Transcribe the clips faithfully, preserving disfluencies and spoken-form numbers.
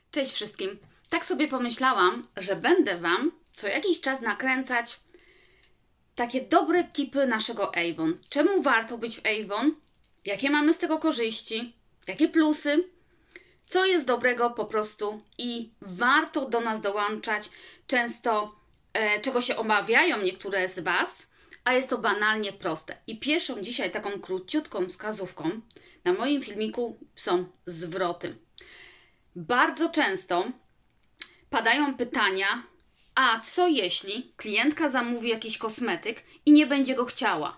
Cześć wszystkim. Tak sobie pomyślałam, że będę Wam co jakiś czas nakręcać takie dobre tipy naszego Avon. Czemu warto być w Avon? Jakie mamy z tego korzyści? Jakie plusy? Co jest dobrego po prostu i warto do nas dołączać często, e, czego się obawiają niektóre z Was, a jest to banalnie proste. I pierwszą dzisiaj taką króciutką wskazówką na moim filmiku są zwroty. Bardzo często padają pytania, a co jeśli klientka zamówi jakiś kosmetyk i nie będzie go chciała?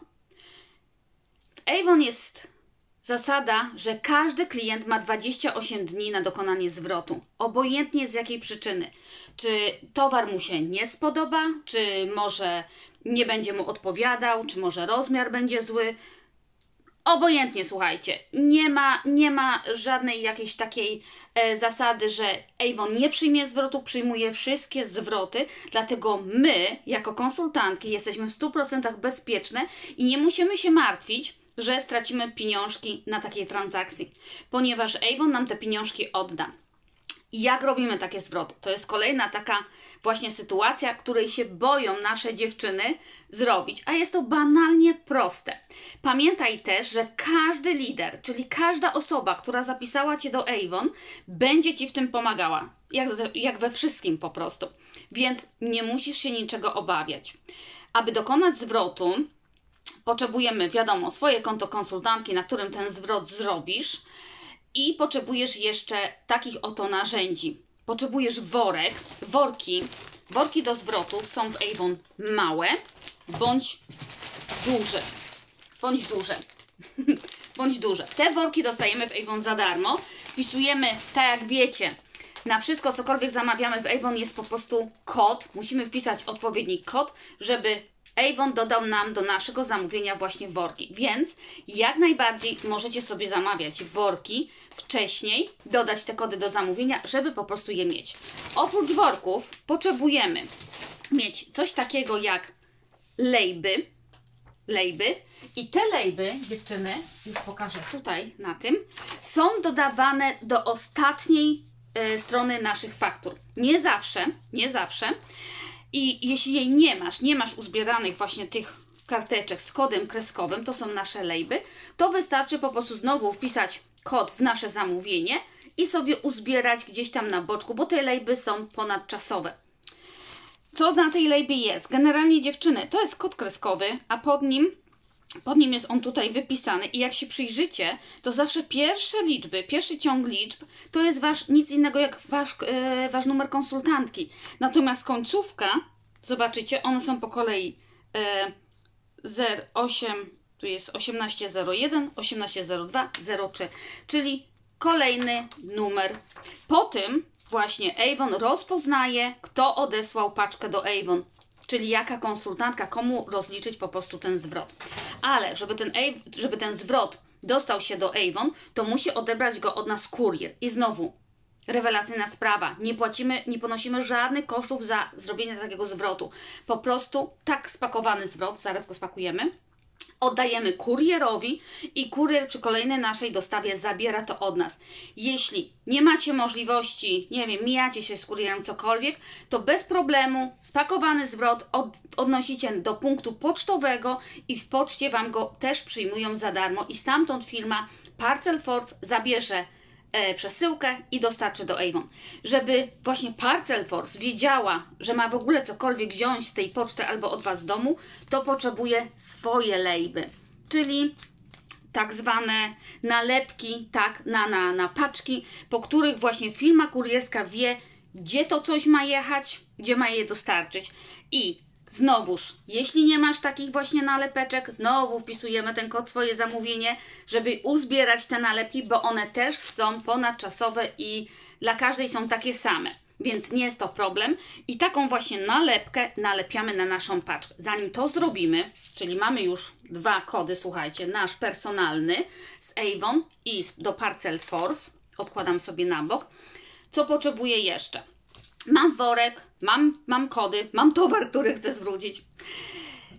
W Avon jest zasada, że każdy klient ma dwadzieścia osiem dni na dokonanie zwrotu, obojętnie z jakiej przyczyny. Czy towar mu się nie spodoba, czy może nie będzie mu odpowiadał, czy może rozmiar będzie zły. Obojętnie, słuchajcie, nie ma, nie ma żadnej jakiejś takiej e, zasady, że Avon nie przyjmie zwrotu, przyjmuje wszystkie zwroty, dlatego my, jako konsultantki, jesteśmy w stu procentach bezpieczne i nie musimy się martwić, że stracimy pieniążki na takiej transakcji, ponieważ Avon nam te pieniążki odda. I jak robimy takie zwroty? To jest kolejna taka właśnie sytuacja, której się boją nasze dziewczyny zrobić, a jest to banalnie proste. Pamiętaj też, że każdy lider, czyli każda osoba, która zapisała Cię do Avon, będzie Ci w tym pomagała. Jak, jak we wszystkim po prostu. Więc nie musisz się niczego obawiać. Aby dokonać zwrotu, potrzebujemy, wiadomo, swoje konto konsultantki, na którym ten zwrot zrobisz. I potrzebujesz jeszcze takich oto narzędzi. Potrzebujesz worek, worki. Worki do zwrotów są w Avon małe bądź duże. Bądź duże. bądź duże. Te worki dostajemy w Avon za darmo. Wpisujemy, tak jak wiecie, na wszystko, cokolwiek zamawiamy w Avon jest po prostu kod. Musimy wpisać odpowiedni kod, żeby Avon dodał nam do naszego zamówienia właśnie worki, więc jak najbardziej możecie sobie zamawiać worki wcześniej, dodać te kody do zamówienia, żeby po prostu je mieć. Oprócz worków potrzebujemy mieć coś takiego jak lejby, lejby i te lejby, dziewczyny, już pokażę tutaj na tym, są dodawane do ostatniej y, strony naszych faktur. Nie zawsze, nie zawsze. I jeśli jej nie masz, nie masz uzbieranych właśnie tych karteczek z kodem kreskowym, to są nasze lejby, to wystarczy po prostu znowu wpisać kod w nasze zamówienie i sobie uzbierać gdzieś tam na boczku, bo te lejby są ponadczasowe. Co na tej lejbie jest? Generalnie, dziewczyny, to jest kod kreskowy, a pod nim, pod nim jest on tutaj wypisany i jak się przyjrzycie, to zawsze pierwsze liczby, pierwszy ciąg liczb to jest wasz, nic innego jak wasz, yy, wasz numer konsultantki. Natomiast końcówka, zobaczycie, one są po kolei yy, zero osiem, tu jest osiemnaście zero jeden, osiemnaście zero dwa, zero trzy, czyli kolejny numer. Po tym właśnie Avon rozpoznaje, kto odesłał paczkę do Avon. Czyli jaka konsultantka, komu rozliczyć po prostu ten zwrot. Ale żeby ten, żeby ten zwrot dostał się do Avon, to musi odebrać go od nas kurier. I znowu, rewelacyjna sprawa. Nie płacimy, nie ponosimy żadnych kosztów za zrobienie takiego zwrotu. Po prostu tak spakowany zwrot, zaraz go spakujemy, oddajemy kurierowi i kurier przy kolejnej naszej dostawie zabiera to od nas. Jeśli nie macie możliwości, nie wiem, mijacie się z kurierem, cokolwiek, to bez problemu spakowany zwrot od, odnosicie do punktu pocztowego i w poczcie Wam go też przyjmują za darmo i stamtąd firma Parcel Force zabierze e, przesyłkę i dostarczy do Avon. Żeby właśnie Parcel Force wiedziała, że ma w ogóle cokolwiek wziąć z tej poczty albo od Was z domu, to potrzebuje swoje lejby, czyli tak zwane nalepki, tak, na, na, na paczki, po których właśnie firma kurierska wie, gdzie to coś ma jechać, gdzie ma je dostarczyć. I znowuż, jeśli nie masz takich właśnie nalepeczek, znowu wpisujemy ten kod, swoje zamówienie, żeby uzbierać te nalepki, bo one też są ponadczasowe i dla każdej są takie same. Więc nie jest to problem. I taką właśnie nalepkę nalepiamy na naszą paczkę. Zanim to zrobimy, czyli mamy już dwa kody, słuchajcie, nasz personalny z Avon i do Parcel Force, odkładam sobie na bok. Co potrzebuję jeszcze? Mam worek, mam, mam kody, mam towar, który chcę zwrócić.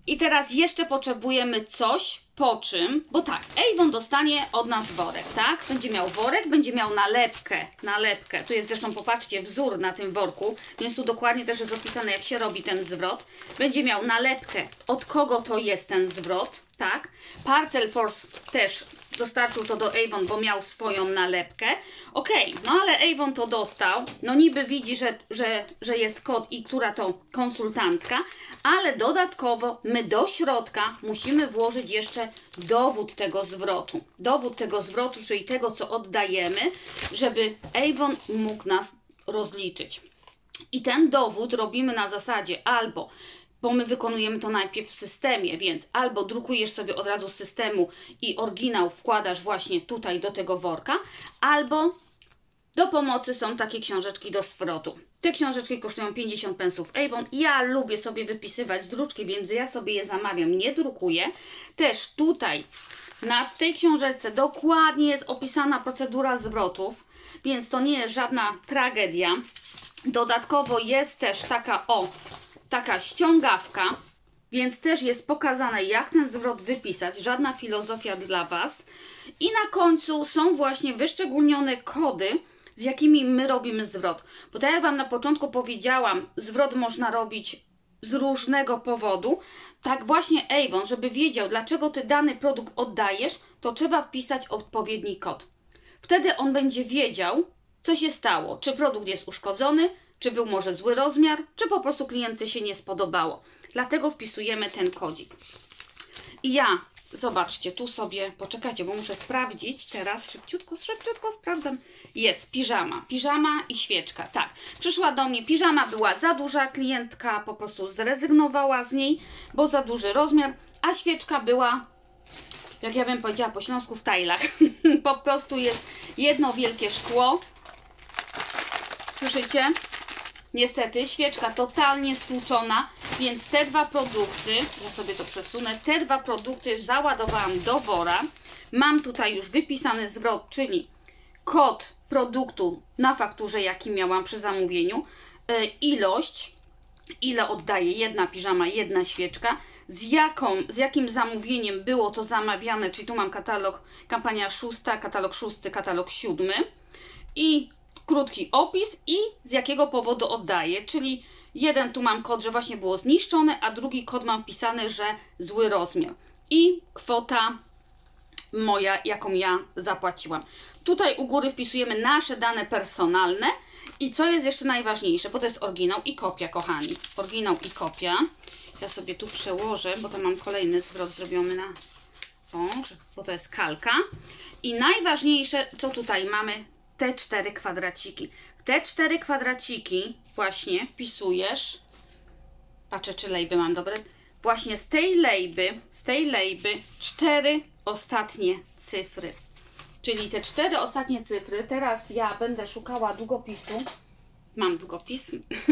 I teraz jeszcze potrzebujemy coś, po czym, bo tak, Avon dostanie od nas worek, tak? Będzie miał worek, będzie miał nalepkę, nalepkę. Tu jest zresztą, popatrzcie, wzór na tym worku, więc tu dokładnie też jest opisane, jak się robi ten zwrot. Będzie miał nalepkę, od kogo to jest ten zwrot, tak? Parcel Force też dostarczył to do Avon, bo miał swoją nalepkę. Ok, no ale Avon to dostał, no niby widzi, że, że, że jest kod i która to konsultantka, ale dodatkowo my do środka musimy włożyć jeszcze dowód tego zwrotu. Dowód tego zwrotu, czyli tego, co oddajemy, żeby Avon mógł nas rozliczyć. I ten dowód robimy na zasadzie albo, bo my wykonujemy to najpierw w systemie, więc albo drukujesz sobie od razu z systemu i oryginał wkładasz właśnie tutaj do tego worka, albo do pomocy są takie książeczki do zwrotu. Te książeczki kosztują pięćdziesiąt pensów Avon. Ja lubię sobie wypisywać z druczki, więc ja sobie je zamawiam, nie drukuję. Też tutaj na tej książeczce dokładnie jest opisana procedura zwrotów, więc to nie jest żadna tragedia. Dodatkowo jest też taka, o, taka ściągawka, więc też jest pokazane, jak ten zwrot wypisać. Żadna filozofia dla Was. I na końcu są właśnie wyszczególnione kody, z jakimi my robimy zwrot. Bo tak jak Wam na początku powiedziałam, zwrot można robić z różnego powodu. Tak właśnie Avon, żeby wiedział, dlaczego Ty dany produkt oddajesz, to trzeba wpisać odpowiedni kod. Wtedy on będzie wiedział, co się stało. Czy produkt jest uszkodzony, czy był może zły rozmiar, czy po prostu klientce się nie spodobało. Dlatego wpisujemy ten kodzik. I ja, zobaczcie, tu sobie, poczekajcie, bo muszę sprawdzić teraz, szybciutko, szybciutko sprawdzam. Jest piżama, piżama i świeczka, tak. Przyszła do mnie, piżama była za duża, klientka po prostu zrezygnowała z niej, bo za duży rozmiar, a świeczka była, jak ja bym powiedziała po śląsku, w tajlach. Po prostu jest jedno wielkie szkło. Słyszycie? Niestety, świeczka totalnie stłuczona, więc te dwa produkty, ja sobie to przesunę, te dwa produkty załadowałam do wora. Mam tutaj już wypisany zwrot, czyli kod produktu na fakturze, jaki miałam przy zamówieniu, yy, ilość, ile oddaje jedna piżama, jedna świeczka, z, jaką, z jakim zamówieniem było to zamawiane, czyli tu mam katalog, kampania szósta, katalog szósty, katalog siódmy i krótki opis i z jakiego powodu oddaję, czyli jeden tu mam kod, że właśnie było zniszczone, a drugi kod mam wpisany, że zły rozmiar i kwota moja, jaką ja zapłaciłam. Tutaj u góry wpisujemy nasze dane personalne i co jest jeszcze najważniejsze, bo to jest oryginał i kopia, kochani. Oryginał i kopia. Ja sobie tu przełożę, bo tam mam kolejny zwrot zrobiony na... O, bo to jest kalka. I najważniejsze, co tutaj mamy, te cztery kwadraciki. W te cztery kwadraciki właśnie wpisujesz, patrzę, czy lejby mam dobre, właśnie z tej lejby, z tej lejby cztery ostatnie cyfry. Czyli te cztery ostatnie cyfry, teraz ja będę szukała długopisu. Mam długopis.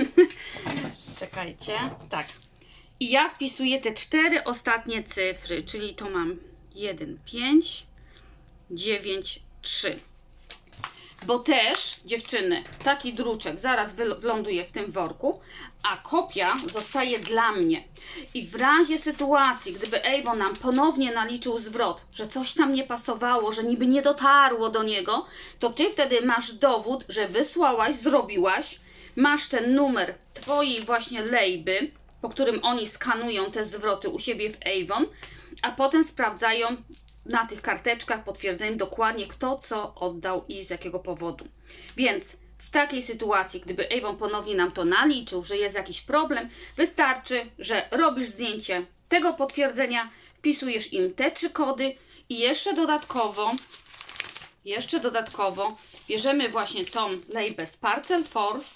Czekajcie. Tak. I ja wpisuję te cztery ostatnie cyfry, czyli to mam jeden, pięć, dziewięć, trzy. Bo też, dziewczyny, taki druczek zaraz wyląduje w tym worku, a kopia zostaje dla mnie. I w razie sytuacji, gdyby Avon nam ponownie naliczył zwrot, że coś tam nie pasowało, że niby nie dotarło do niego, to Ty wtedy masz dowód, że wysłałaś, zrobiłaś, masz ten numer Twojej właśnie lejby, po którym oni skanują te zwroty u siebie w Avon, a potem sprawdzają na tych karteczkach potwierdzeniem dokładnie, kto co oddał i z jakiego powodu. Więc w takiej sytuacji, gdyby Avon ponownie nam to naliczył, że jest jakiś problem, wystarczy, że robisz zdjęcie tego potwierdzenia, wpisujesz im te trzy kody i jeszcze dodatkowo, jeszcze dodatkowo bierzemy właśnie tą lejbę z Parcel Force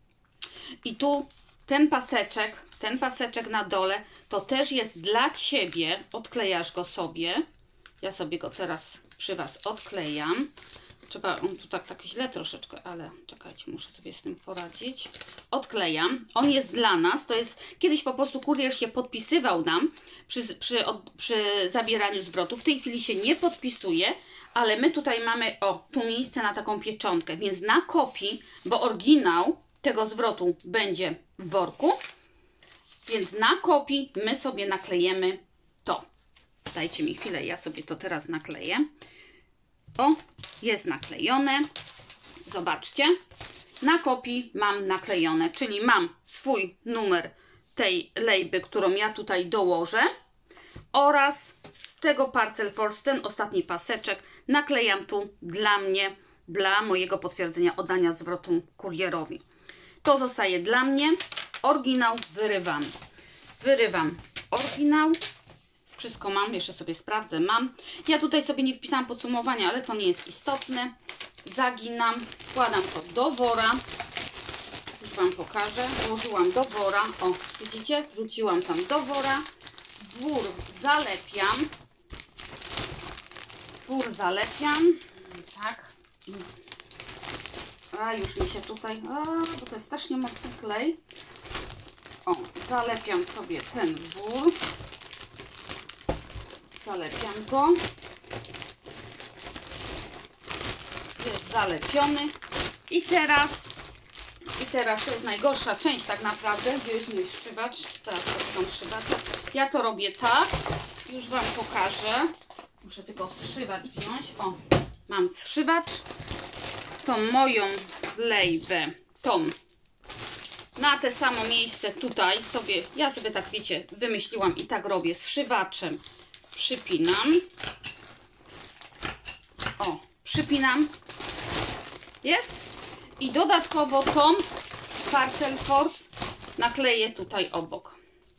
i tu ten paseczek, ten paseczek na dole, to też jest dla Ciebie, odklejasz go sobie. Ja sobie go teraz przy Was odklejam. Trzeba, on tu tak, tak źle troszeczkę, ale czekajcie, muszę sobie z tym poradzić. Odklejam. On jest dla nas. To jest, kiedyś po prostu kurier się podpisywał nam przy, przy, od, przy zabieraniu zwrotu. W tej chwili się nie podpisuje, ale my tutaj mamy, o, tu miejsce na taką pieczątkę, więc na kopii, bo oryginał tego zwrotu będzie w worku, Więc na kopii my sobie naklejemy to. Dajcie mi chwilę, ja sobie to teraz nakleję. O, jest naklejone. Zobaczcie. Na kopii mam naklejone, czyli mam swój numer tej lejby, którą ja tutaj dołożę oraz z tego Parcel Force, ten ostatni paseczek naklejam tu dla mnie, dla mojego potwierdzenia oddania zwrotu kurierowi. To zostaje dla mnie. Oryginał wyrywam. Wyrywam oryginał. Wszystko mam, jeszcze sobie sprawdzę, mam. Ja tutaj sobie nie wpisałam podsumowania, ale to nie jest istotne. Zaginam, wkładam to do wora. Już Wam pokażę. Włożyłam do wora. O, widzicie? Wrzuciłam tam do wora. Wór zalepiam. Wór zalepiam. Tak. A, już mi się tutaj... A, bo to jest strasznie mocny klej. O, zalepiam sobie ten wór. Zalepiam go. Jest zalepiony. I teraz, i teraz to jest najgorsza część tak naprawdę. Gdzie jest mój szywacz? Zaraz poszukam szywacza. Ja to robię tak. Już Wam pokażę. Muszę tylko zszywacz wziąć. O, mam zszywacz. Tą moją lejbę, tą na te samo miejsce tutaj sobie, ja sobie tak wiecie, wymyśliłam i tak robię, zszywaczem przypinam. O, przypinam. Jest. I dodatkowo tą Parcel Force nakleję tutaj obok.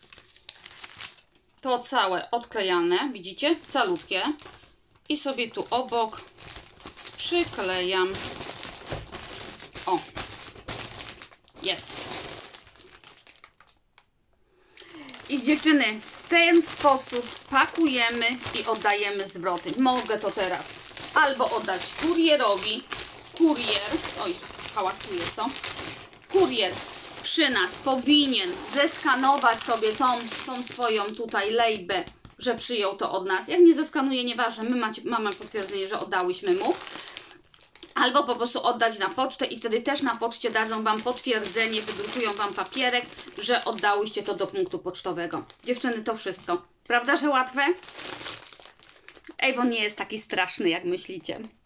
To całe odklejane, widzicie? Calutkie. I sobie tu obok przyklejam. O. Jest. I dziewczyny, w ten sposób pakujemy i oddajemy zwroty. Mogę to teraz albo oddać kurierowi. Kurier, oj, hałasuje co? Kurier przy nas powinien zeskanować sobie tą, tą swoją tutaj lejbę, że przyjął to od nas. Jak nie zeskanuje, nieważne, my macie, mamy potwierdzenie, że oddałyśmy mu. Albo po prostu oddać na pocztę i wtedy też na poczcie dadzą Wam potwierdzenie, wydrukują Wam papierek, że oddałyście to do punktu pocztowego. Dziewczyny, to wszystko. Prawda, że łatwe? Avon nie jest taki straszny, jak myślicie.